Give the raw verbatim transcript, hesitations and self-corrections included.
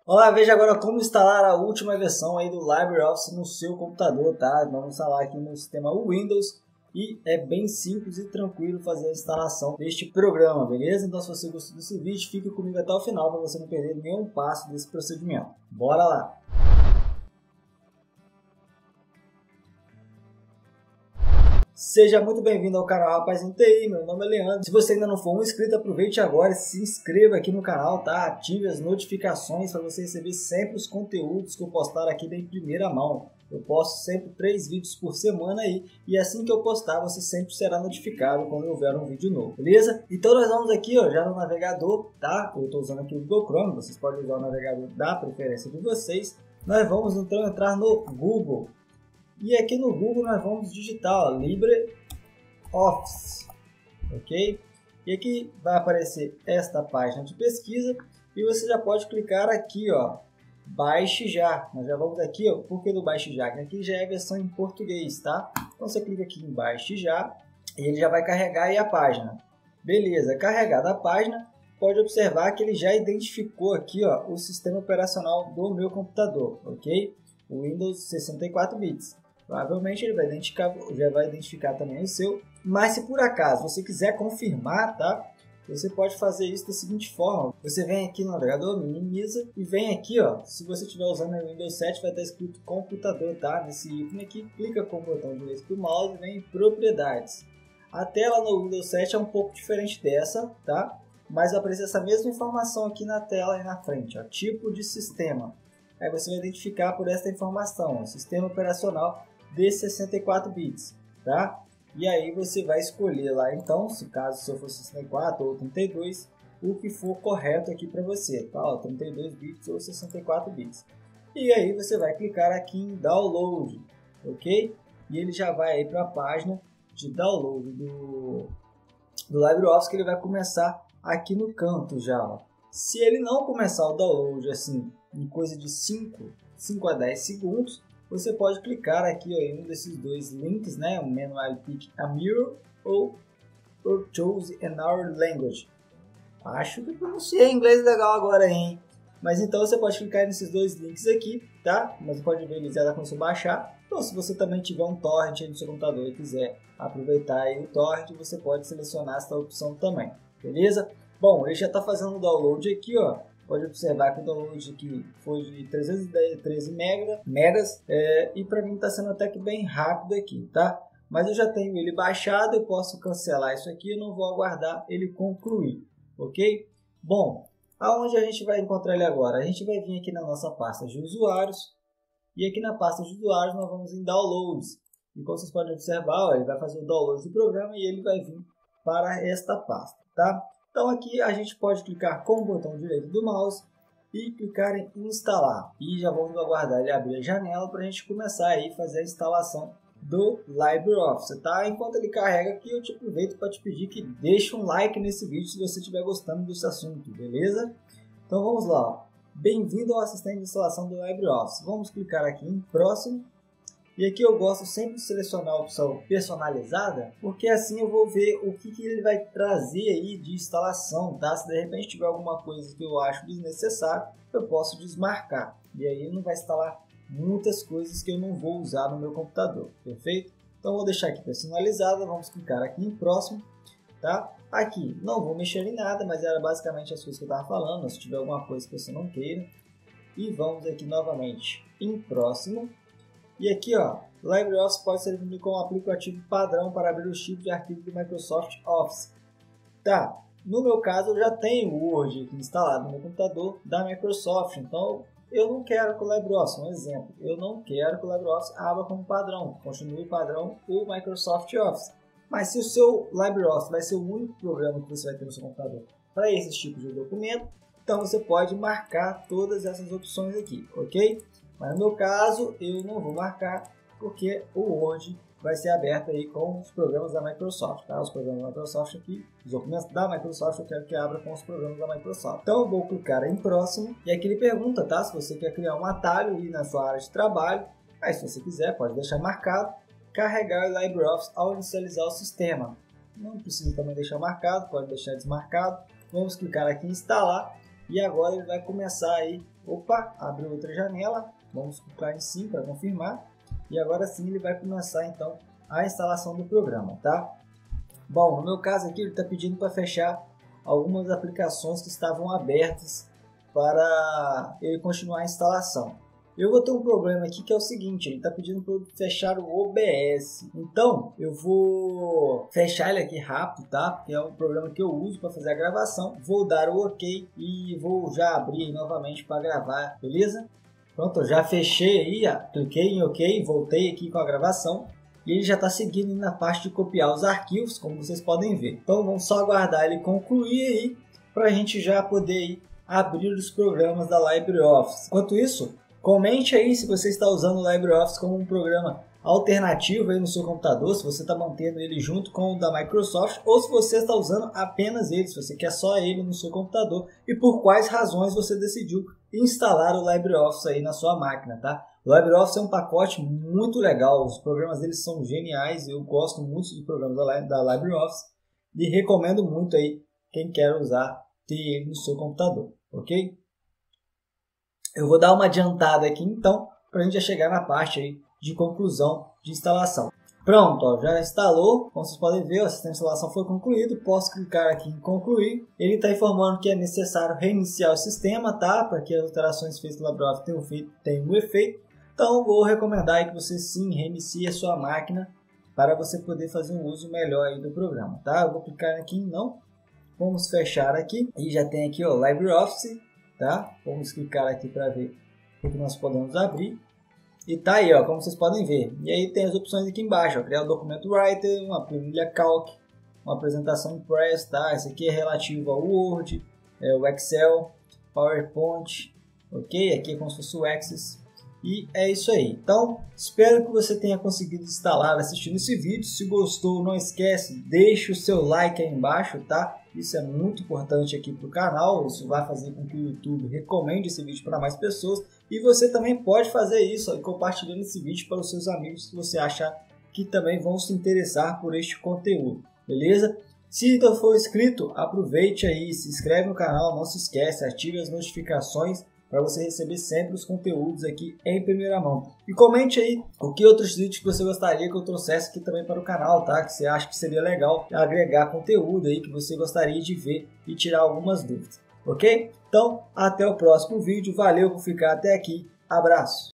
Olá, veja agora como instalar a última versão aí do LibreOffice no seu computador, tá? Vamos instalar aqui no sistema Windows e é bem simples e tranquilo fazer a instalação deste programa, beleza? Então, se você gostou desse vídeo, fique comigo até o final para você não perder nenhum passo desse procedimento. Bora lá! Seja muito bem-vindo ao canal Rapazinho T I, meu nome é Leandro. Se você ainda não for um inscrito, aproveite agora e se inscreva aqui no canal, tá? Ative as notificações para você receber sempre os conteúdos que eu postar aqui em primeira mão. Eu posto sempre três vídeos por semana aí e assim que eu postar você sempre será notificado quando houver um vídeo novo, beleza? Então nós vamos aqui ó, já no navegador, tá? Eu estou usando aqui o Google Chrome, vocês podem usar o navegador da preferência de vocês. Nós vamos então entrar no Google. E aqui no Google nós vamos digitar ó, LibreOffice, ok? E aqui vai aparecer esta página de pesquisa e você já pode clicar aqui, ó, baixe já. Nós já vamos aqui, ó, por que do baixe já? Aqui já é a versão em português, tá? Então você clica aqui em baixe já e ele já vai carregar aí a página. Beleza, carregada a página, pode observar que ele já identificou aqui, ó, o sistema operacional do meu computador, ok? O Windows sessenta e quatro bits. Provavelmente ele vai identificar, já vai identificar também o seu, mas se por acaso você quiser confirmar, tá? Você pode fazer isso da seguinte forma: você vem aqui no navegador, minimiza e vem aqui, ó. Se você estiver usando o Windows sete, vai estar escrito computador, tá? Nesse ícone aqui, clica com o botão direito do mouse e vem em propriedades. A tela no Windows sete é um pouco diferente dessa, tá? Mas vai aparecer essa mesma informação aqui na tela e na frente, ó, tipo de sistema. Aí você vai identificar por essa informação, ó, sistema operacional de sessenta e quatro bits, tá? E aí você vai escolher lá então, se caso se eu for sessenta e quatro ou trinta e dois, o que for correto aqui para você, tá? Ó, trinta e dois bits ou sessenta e quatro bits. E aí você vai clicar aqui em download, ok? E ele já vai aí para a página de download do, do LibreOffice, que ele vai começar aqui no canto já, ó. Se ele não começar o download assim em coisa de cinco a dez segundos, você pode clicar aqui ó, em um desses dois links, né? O Manual Pick a Mirror ou or Choose Another Language. Acho que pronunciei inglês legal agora, hein? Mas então você pode clicar nesses dois links aqui, tá? Mas você pode ver eles já começou a baixar. Então, se você também tiver um torrent aí no seu computador e quiser aproveitar aí o torrent, você pode selecionar essa opção também, beleza? Bom, ele já está fazendo o download aqui, ó. Pode observar que o download aqui foi de trezentos e treze megas é, e para mim está sendo até que bem rápido aqui, tá? Mas eu já tenho ele baixado, eu posso cancelar isso aqui, eu não vou aguardar ele concluir, ok? Bom, aonde a gente vai encontrar ele agora? A gente vai vir aqui na nossa pasta de usuários e aqui na pasta de usuários nós vamos em downloads. E como vocês podem observar, ó, ele vai fazer o download do programa e ele vai vir para esta pasta, tá? Então aqui a gente pode clicar com o botão direito do mouse e clicar em instalar. E já vamos aguardar ele abrir a janela para a gente começar aí a fazer a instalação do LibreOffice, tá? Enquanto ele carrega aqui, eu te aproveito para te pedir que deixe um like nesse vídeo se você estiver gostando desse assunto, beleza? Então vamos lá. Bem-vindo ao assistente de instalação do LibreOffice. Vamos clicar aqui em próximo. E aqui eu gosto sempre de selecionar a opção personalizada, porque assim eu vou ver o que, que ele vai trazer aí de instalação, tá? Se de repente tiver alguma coisa que eu acho desnecessário, eu posso desmarcar. E aí não vai instalar muitas coisas que eu não vou usar no meu computador, perfeito? Então vou deixar aqui personalizada, vamos clicar aqui em próximo, tá? Aqui não vou mexer em nada, mas era basicamente as coisas que eu estava falando, se tiver alguma coisa que você não queira. E vamos aqui novamente em próximo. E aqui, ó, LibreOffice pode servir como aplicativo padrão para abrir os tipos de arquivo do Microsoft Office. Tá, no meu caso eu já tenho o Word aqui instalado no meu computador da Microsoft, então eu não quero que o LibreOffice, um exemplo, eu não quero que o LibreOffice abra como padrão, continue padrão o Microsoft Office. Mas se o seu LibreOffice vai ser o único programa que você vai ter no seu computador para esses tipos de documento, então você pode marcar todas essas opções aqui, ok? Mas no meu caso, eu não vou marcar, porque o Word vai ser aberto aí com os programas da Microsoft, tá? Os programas da Microsoft aqui, os documentos da Microsoft, eu quero que abra com os programas da Microsoft. Então eu vou clicar em próximo, e aqui ele pergunta, tá? Se você quer criar um atalho aí na sua área de trabalho, aí se você quiser, pode deixar marcado, carregar o LibreOffice ao inicializar o sistema. Não precisa também deixar marcado, pode deixar desmarcado. Vamos clicar aqui em instalar. e agora ele vai começar aí, opa, abriu outra janela, vamos clicar em sim para confirmar, e agora sim ele vai começar então a instalação do programa, tá? Bom, no meu caso aqui ele está pedindo para fechar algumas aplicações que estavam abertas para ele continuar a instalação. Eu vou ter um problema aqui que é o seguinte, ele está pedindo para eu fechar o O B S. Então, eu vou fechar ele aqui rápido, tá? Porque é um programa que eu uso para fazer a gravação. Vou dar o OK e vou já abrir novamente para gravar, beleza? Pronto, eu já fechei aí, cliquei em OK, voltei aqui com a gravação. E ele já está seguindo na parte de copiar os arquivos, como vocês podem ver. Então, vamos só aguardar ele concluir aí, para a gente já poder aí abrir os programas da LibreOffice. Enquanto isso, comente aí se você está usando o LibreOffice como um programa alternativo aí no seu computador, se você está mantendo ele junto com o da Microsoft, ou se você está usando apenas ele, se você quer só ele no seu computador, e por quais razões você decidiu instalar o LibreOffice aí na sua máquina, tá? O LibreOffice é um pacote muito legal, os programas deles são geniais, eu gosto muito de programas da LibreOffice e recomendo muito aí quem quer usar ter ele no seu computador, ok? Eu vou dar uma adiantada aqui então, para a gente já chegar na parte aí de conclusão de instalação. Pronto, ó, já instalou, como vocês podem ver, o sistema de instalação foi concluído, posso clicar aqui em concluir. Ele está informando que é necessário reiniciar o sistema, tá? Para que as alterações feitas no LibreOffice tenham, feito, tenham um efeito. Então, vou recomendar aí que você sim reinicie a sua máquina para você poder fazer um uso melhor aí do programa, tá? Eu vou clicar aqui em não, vamos fechar aqui e já tem aqui o LibreOffice, tá? Vamos clicar aqui para ver o que nós podemos abrir. E tá aí, ó, como vocês podem ver. E aí tem as opções aqui embaixo, ó, criar o documento Writer, uma planilha Calc, uma apresentação Impress, tá? Esse aqui é relativo ao Word, é, o Excel, PowerPoint, ok? Aqui é como se fosse o Access. E é isso aí. Então, espero que você tenha conseguido instalar assistindo esse vídeo. Se gostou, não esquece, deixe o seu like aí embaixo, tá? Isso é muito importante aqui para o canal. Isso vai fazer com que o YouTube recomende esse vídeo para mais pessoas. E você também pode fazer isso, ó, compartilhando esse vídeo para os seus amigos que você achar que também vão se interessar por este conteúdo, beleza? Se não for inscrito, aproveite aí, se inscreve no canal, não se esquece, ative as notificações para você receber sempre os conteúdos aqui em primeira mão. E comente aí o que outros vídeos que você gostaria que eu trouxesse aqui também para o canal, tá? Que você acha que seria legal agregar conteúdo aí que você gostaria de ver e tirar algumas dúvidas, ok? Então, até o próximo vídeo. Valeu por ficar até aqui. Abraço!